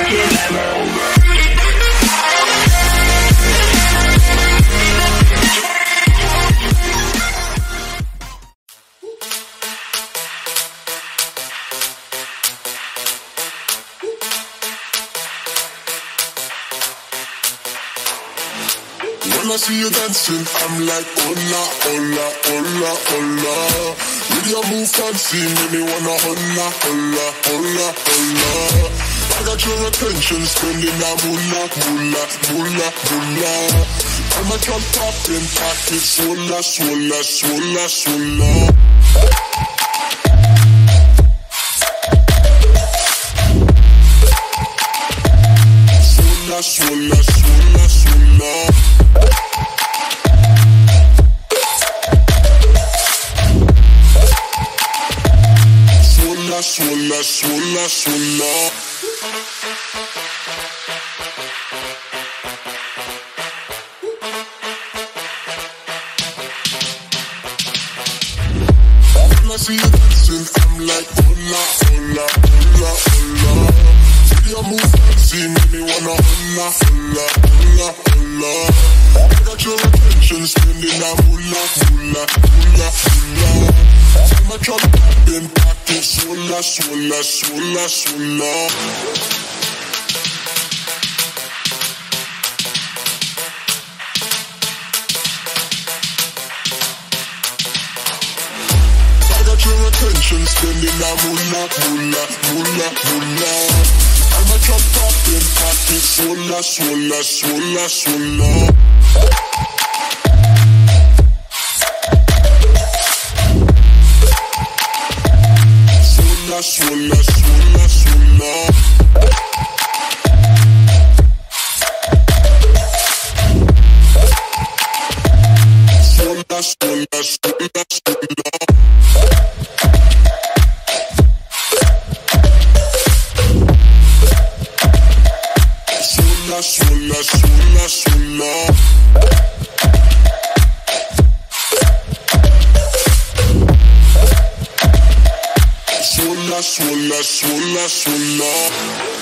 When I see you dancing, I'm like, hola, hola, hola, hola. With your move fancy, make me wanna hola, hola, hola, hola. I got your attention, spending that moolah, moolah, moolah, moolah. I'm a drop popping, pocket, swola, swola, swola, swola. Swola, swola, swola, swola. Swola, swola, swola. When I see you dancing, I'm like, hola, hola, hola, hola. With your move fancy, make me wanna hola, hola, hola, hola. I got your attention, spending that moolah, moolah, moolah, moolah. I'm a drop popping, pocket, swola, swola, swola, swola. I got your attention, spending that moolah, moolah, moolah, moolah. I'm a drop popping, pocket, swola, swola, swola, swola. Swola, swola, swola. Swola, swola, swola, swola. Swola, swola, swola, swola. Swola, swola, swola.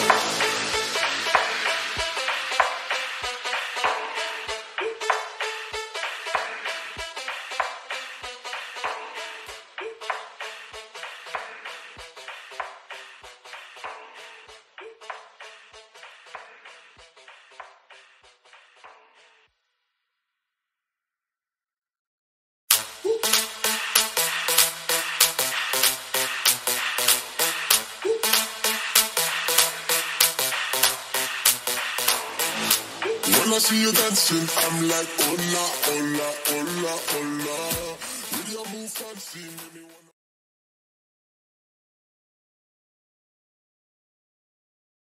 When I see you dancing, I'm like, hola, hola, hola, hola. With your move fancy, make me